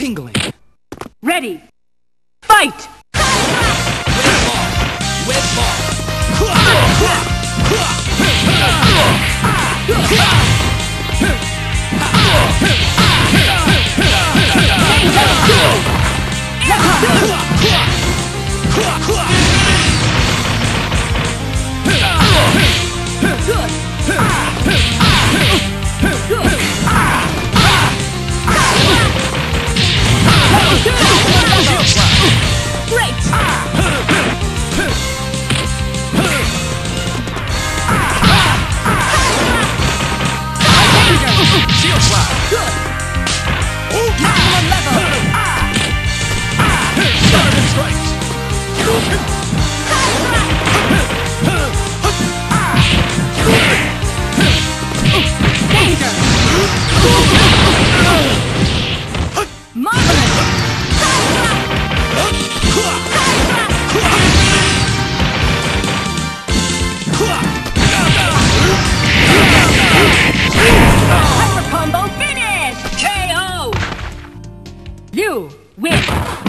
tingling. Ready. Fight! With ball. Shield slide. Good. Maximum level. Diamond strikes. Danger. Marvelous. Hyper combo finish! KO! You win!